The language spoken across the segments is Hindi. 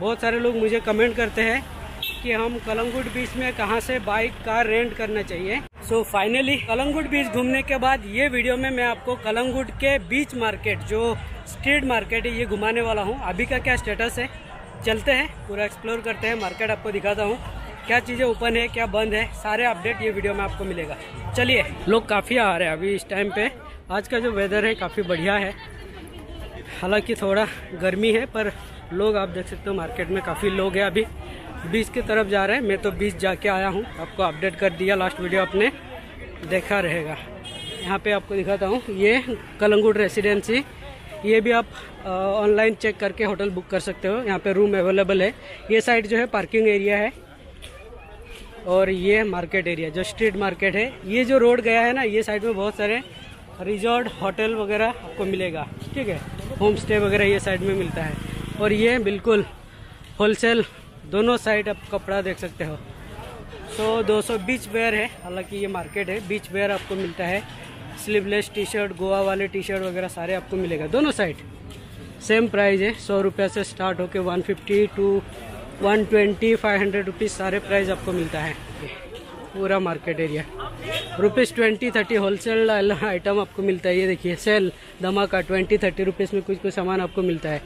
बहुत सारे लोग मुझे कमेंट करते हैं कि हम कलंगुट बीच में कहां से बाइक कार रेंट करना चाहिए। सो फाइनली कलंगुट बीच घूमने के बाद ये वीडियो में मैं आपको कलंगुट के बीच मार्केट जो स्ट्रीट मार्केट है ये घुमाने वाला हूँ। अभी का क्या स्टेटस है, चलते हैं पूरा एक्सप्लोर करते हैं, मार्केट आपको दिखाता हूँ, क्या चीज़ें ओपन है क्या बंद है, सारे अपडेट ये वीडियो में आपको मिलेगा। चलिए, लोग काफ़ी आ रहे हैं अभी इस टाइम पे। आज का जो वेदर है काफ़ी बढ़िया है, हालांकि थोड़ा गर्मी है पर लोग आप देख सकते हो मार्केट में काफ़ी लोग हैं। अभी बीच की तरफ जा रहे हैं, मैं तो बीच जाके आया हूँ, आपको अपडेट कर दिया, लास्ट वीडियो आपने देखा रहेगा। यहाँ पे आपको दिखाता हूँ, ये कलंगुट रेसिडेंसी, ये भी आप ऑनलाइन चेक करके होटल बुक कर सकते हो, यहाँ पे रूम अवेलेबल है। ये साइड जो है पार्किंग एरिया है और ये मार्केट एरिया जो स्ट्रीट मार्केट है। ये जो रोड गया है ना, ये साइड में बहुत सारे रिजॉर्ट होटल वगैरह आपको मिलेगा, ठीक है, होम स्टे वगैरह ये साइड में मिलता है। और ये बिल्कुल होलसेल दोनों साइड आप कपड़ा देख सकते हो। 100-200 बीच वेयर है, हालांकि ये मार्केट है, बीच वेयर आपको मिलता है, स्लीवलेस टी शर्ट, गोवा वाले टी शर्ट वगैरह सारे आपको मिलेगा। दोनों साइड सेम प्राइस है, 100 रुपये से स्टार्ट होके 150 टू 120 500 रुपीज़ सारे प्राइस आपको मिलता है। पूरा मार्केट एरिया ₹20-30 होलसेल आइटम आपको मिलता है। ये देखिए सेल धमाका 20-30 रुपीज़ में कुछ सामान आपको मिलता है।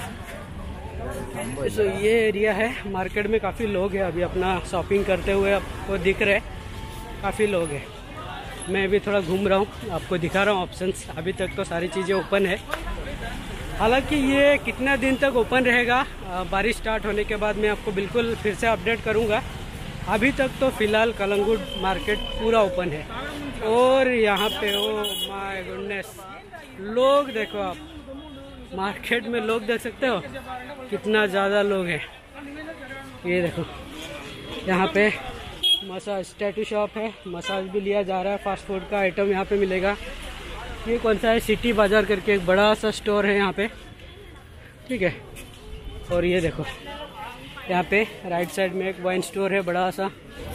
तो ये एरिया है, मार्केट में काफ़ी लोग हैं अभी अपना शॉपिंग करते हुए आपको दिख रहे हैं, काफ़ी लोग हैं। मैं भी थोड़ा घूम रहा हूँ, आपको दिखा रहा हूँ ऑप्शंस। अभी तक तो सारी चीज़ें ओपन है, हालांकि ये कितना दिन तक ओपन रहेगा बारिश स्टार्ट होने के बाद मैं आपको बिल्कुल फिर से अपडेट करूँगा। अभी तक तो फिलहाल कलंगुट मार्केट पूरा ओपन है। और यहाँ पे ओ माय गुडनेस, लोग देखो आप, मार्केट में लोग देख सकते हो कितना ज़्यादा लोग हैं। ये देखो यहाँ पे मसाज टैटू शॉप है, मसाज भी लिया जा रहा है, फास्ट फूड का आइटम यहाँ पे मिलेगा। ये कौन सा है, सिटी बाज़ार करके एक बड़ा सा स्टोर है यहाँ पे, ठीक है। और ये देखो यहाँ पे राइट साइड में एक वाइन स्टोर है बड़ा सा।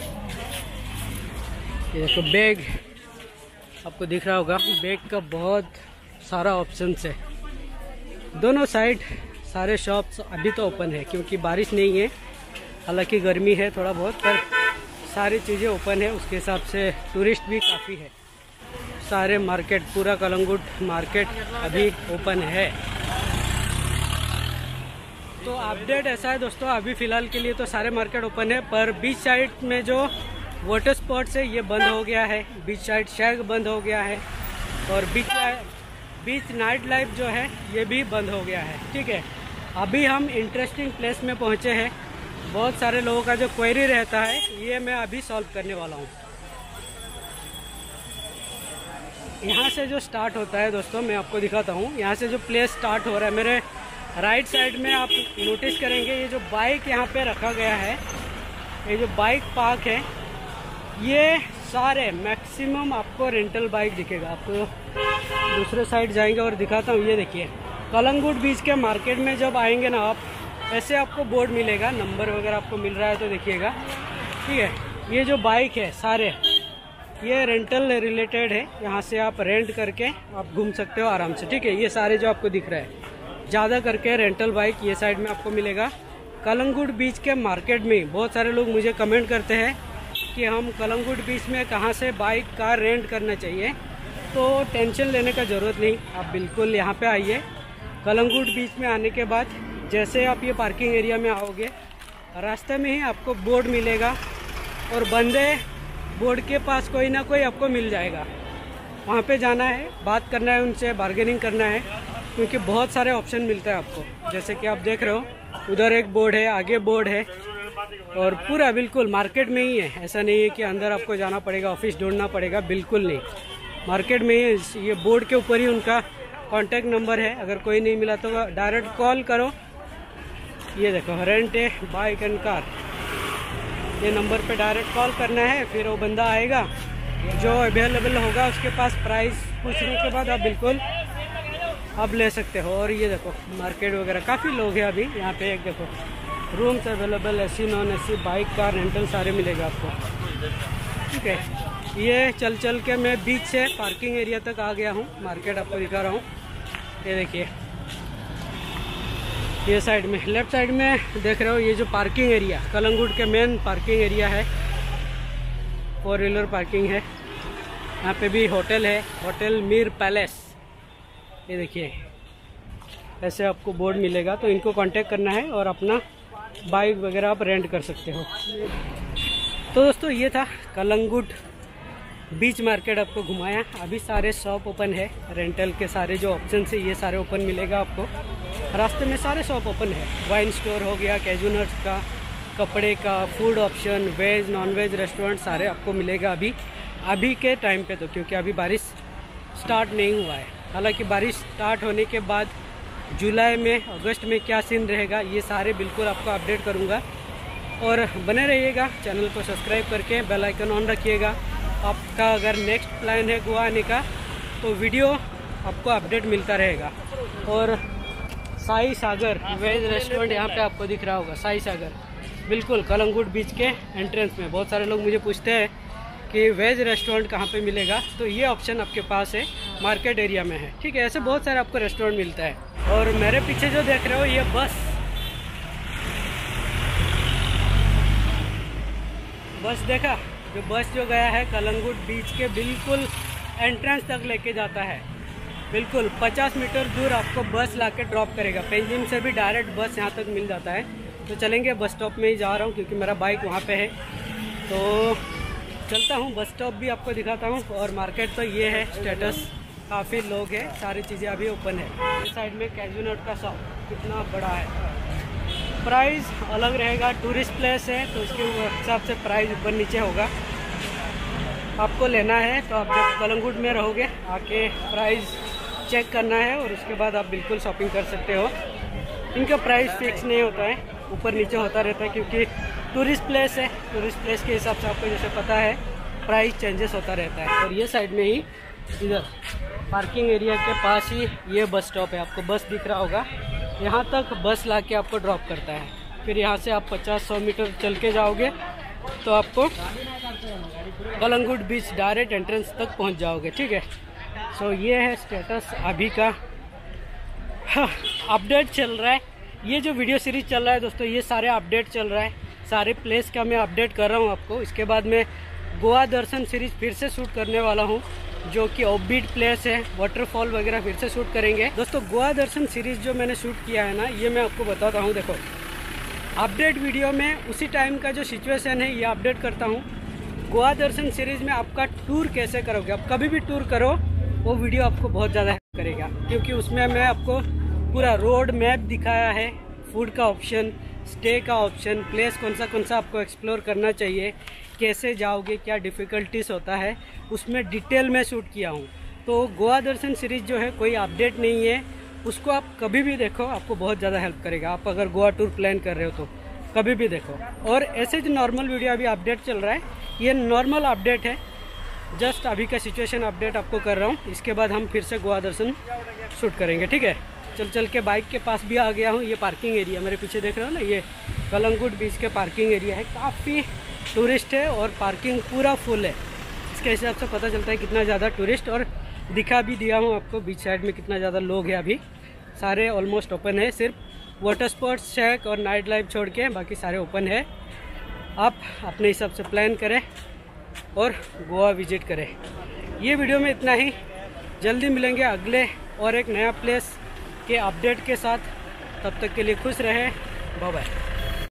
ये देखो बैग आपको दिख रहा होगा, बैग का बहुत सारा ऑप्शंस है। दोनों साइड सारे शॉप्स अभी तो ओपन है क्योंकि बारिश नहीं है, हालांकि गर्मी है थोड़ा बहुत, पर सारी चीज़ें ओपन है। उसके हिसाब से टूरिस्ट भी काफ़ी है। सारे मार्केट, पूरा कलंगुट मार्केट अभी ओपन है। तो अपडेट ऐसा है दोस्तों, अभी फ़िलहाल के लिए तो सारे मार्केट ओपन है, पर बीच साइड में जो वाटर स्पॉट्स है ये बंद हो गया है, बीच साइड शैग बंद हो गया है, और बीच नाइट लाइफ जो है ये भी बंद हो गया है, ठीक है। अभी हम इंटरेस्टिंग प्लेस में पहुंचे हैं। बहुत सारे लोगों का जो क्वेरी रहता है ये मैं अभी सॉल्व करने वाला हूं। यहाँ से जो स्टार्ट होता है दोस्तों, मैं आपको दिखाता हूँ। यहाँ से जो प्लेस स्टार्ट हो रहा है, मेरे राइट साइड में आप नोटिस करेंगे ये जो बाइक यहाँ पे रखा गया है, ये जो बाइक पार्क है, ये सारे मैक्सिमम आपको रेंटल बाइक दिखेगा। आपको दूसरे साइड जाएंगे और दिखाता हूँ। ये देखिए कलंगुट बीच के मार्केट में जब आएंगे ना आप, ऐसे आपको बोर्ड मिलेगा, नंबर वगैरह आपको मिल रहा है तो देखिएगा, ठीक है। ये जो बाइक है सारे ये रेंटल रिलेटेड है, यहाँ से आप रेंट करके आप घूम सकते हो आराम से, ठीक है। ये सारे जो आपको दिख रहा है ज़्यादा करके रेंटल बाइक ये साइड में आपको मिलेगा। कलंगुट बीच के मार्केट में बहुत सारे लोग मुझे कमेंट करते हैं कि हम कलंगुट बीच में कहाँ से बाइक कार रेंट करना चाहिए, तो टेंशन लेने का ज़रूरत नहीं, आप बिल्कुल यहाँ पे आइए। कलंगुट बीच में आने के बाद जैसे आप ये पार्किंग एरिया में आओगे, रास्ते में ही आपको बोर्ड मिलेगा और बंदे बोर्ड के पास कोई ना कोई आपको मिल जाएगा। वहाँ पे जाना है, बात करना है उनसे, बार्गेनिंग करना है, क्योंकि बहुत सारे ऑप्शन मिलता है आपको। जैसे कि आप देख रहे हो उधर एक बोर्ड है, आगे बोर्ड है, और पूरा बिल्कुल मार्केट में ही है। ऐसा नहीं है कि अंदर आपको जाना पड़ेगा, ऑफिस ढूंढना पड़ेगा, बिल्कुल नहीं, मार्केट में ही। ये बोर्ड के ऊपर ही उनका कॉन्टैक्ट नंबर है, अगर कोई नहीं मिला तो डायरेक्ट कॉल करो। ये देखो rent a bike and car, ये नंबर पे डायरेक्ट कॉल करना है, फिर वो बंदा आएगा, जो अवेलेबल होगा उसके पास प्राइस पूछने के बाद आप बिल्कुल आप ले सकते हो। और ये देखो मार्केट वगैरह काफ़ी लोग हैं अभी यहाँ पे। एक देखो rooms available, AC non AC, bike car rental सारे मिलेगा आपको, ठीक है। ये चल चल के मैं बीच से पार्किंग एरिया तक आ गया हूँ, मार्केट आपको दिखा रहा हूँ। ये देखिए ये साइड में, लेफ्ट साइड में देख रहे हो ये जो पार्किंग एरिया, कलंगुट के मेन पार्किंग एरिया है, 4 व्हीलर पार्किंग है। यहाँ पे भी होटल है, होटल मीर पैलेस। ये देखिए ऐसे आपको बोर्ड मिलेगा, तो इनको कांटेक्ट करना है और अपना बाइक वगैरह आप रेंट कर सकते हो। तो दोस्तों ये था कलंगुट बीच मार्केट, आपको घुमाया। अभी सारे शॉप ओपन है, रेंटल के सारे जो ऑप्शन है ये सारे ओपन मिलेगा आपको। रास्ते में सारे शॉप ओपन है, वाइन स्टोर हो गया, कैजू नट्स का, कपड़े का, food option, veg non veg restaurant सारे आपको मिलेगा अभी के टाइम पे। तो क्योंकि अभी बारिश स्टार्ट नहीं हुआ है, हालांकि बारिश स्टार्ट होने के बाद जुलाई में, अगस्त में क्या सीन रहेगा ये सारे बिल्कुल आपको अपडेट करूँगा। और बने रहिएगा, चैनल को सब्सक्राइब करके बेल आइकन ऑन रखिएगा। आपका अगर नेक्स्ट प्लान है गोवा आने का तो वीडियो आपको अपडेट मिलता रहेगा। और साई सागर वेज रेस्टोरेंट यहाँ पे आपको दिख रहा होगा, साई सागर बिल्कुल कलंगुट बीच के एंट्रेंस में। बहुत सारे लोग मुझे पूछते हैं कि वेज रेस्टोरेंट कहाँ पे मिलेगा, तो ये ऑप्शन आपके पास है, मार्केट एरिया में है, ठीक है। ऐसे बहुत सारे आपको रेस्टोरेंट मिलता है। और मेरे पीछे जो देख रहे हो ये बस देखा, जो बस जो गया है कलंगुट बीच के बिल्कुल एंट्रेंस तक लेके जाता है। बिल्कुल 50 मीटर दूर आपको बस लाके ड्रॉप करेगा। पेंजिम से भी डायरेक्ट बस यहाँ तक मिल जाता है। तो चलेंगे, बस स्टॉप में ही जा रहा हूँ क्योंकि मेरा बाइक वहाँ पे है, तो चलता हूँ, बस स्टॉप भी आपको दिखाता हूँ। और मार्केट तो ये है, स्टेटस काफ़ी लोग हैं, सारी चीज़ें अभी ओपन है। इस साइड में कैजू नट का शॉप कितना बड़ा है, प्राइस अलग रहेगा, टूरिस्ट प्लेस है तो उसके हिसाब से प्राइस ऊपर नीचे होगा। आपको लेना है तो आप जब कलंगुट में रहोगे आके प्राइस चेक करना है और उसके बाद आप बिल्कुल शॉपिंग कर सकते हो। इनका प्राइस फिक्स नहीं होता है, ऊपर नीचे होता रहता है क्योंकि टूरिस्ट प्लेस है। टूरिस्ट प्लेस के हिसाब से आपको जैसे पता है प्राइस चेंजेस होता रहता है। और ये साइड में ही इधर पार्किंग एरिया के पास ही ये बस स्टॉप है, आपको बस दिख रहा होगा, यहाँ तक बस लाके आपको ड्रॉप करता है। फिर यहाँ से आप 50-100 मीटर चल के जाओगे तो आपको कलंगुट बीच डायरेक्ट एंट्रेंस तक पहुँच जाओगे, ठीक है। सो ये है स्टेटस अभी का। अपडेट चल रहा है, ये जो वीडियो सीरीज चल रहा है दोस्तों, ये सारे अपडेट चल रहा है, सारे प्लेस का मैं अपडेट कर रहा हूँ आपको। इसके बाद मैं गोवा दर्शन सीरीज फिर से शूट करने वाला हूँ, जो कि ऑफबीट प्लेस है, वाटरफॉल वगैरह फिर से शूट करेंगे दोस्तों। गोवा दर्शन सीरीज जो मैंने शूट किया है ना, ये मैं आपको बताता हूँ। देखो अपडेट वीडियो में उसी टाइम का जो सिचुएशन है ये अपडेट करता हूँ। गोवा दर्शन सीरीज में आपका टूर कैसे करोगे, आप कभी भी टूर करो, वो वीडियो आपको बहुत ज़्यादा हेल्प करेगा क्योंकि उसमें मैं आपको पूरा रोड मैप दिखाया है, फूड का ऑप्शन, स्टे का ऑप्शन, प्लेस कौन सा आपको एक्सप्लोर करना चाहिए, कैसे जाओगे, क्या डिफ़िकल्टीज होता है, उसमें डिटेल में शूट किया हूँ। तो गोवा दर्शन सीरीज़ जो है कोई अपडेट नहीं है, उसको आप कभी भी देखो, आपको बहुत ज़्यादा हेल्प करेगा। आप अगर गोवा टूर प्लान कर रहे हो तो कभी भी देखो। और ऐसे जो नॉर्मल वीडियो अभी अपडेट चल रहा है, ये नॉर्मल अपडेट है, जस्ट अभी का सिचुएशन अपडेट आपको कर रहा हूँ। इसके बाद हम फिर से गोवा दर्शन शूट करेंगे, ठीक है। चल के बाइक के पास भी आ गया हूँ। ये पार्किंग एरिया मेरे पीछे देख रहे हो ना, ये कलंगुट बीच के पार्किंग एरिया है। काफ़ी टूरिस्ट है और पार्किंग पूरा फुल है। इसके हिसाब से पता चलता है कितना ज़्यादा टूरिस्ट, और दिखा भी दिया हूँ आपको बीच साइड में कितना ज़्यादा लोग हैं। अभी सारे ऑलमोस्ट ओपन है, सिर्फ वाटर स्पोर्ट्स, शेक और नाइट लाइफ छोड़ के बाकी सारे ओपन है। आप अपने हिसाब से प्लान करें और गोवा विजिट करें। ये वीडियो में इतना ही, जल्दी मिलेंगे अगले और एक नया प्लेस के अपडेट के साथ। तब तक के लिए खुश रहें, बाय बाय।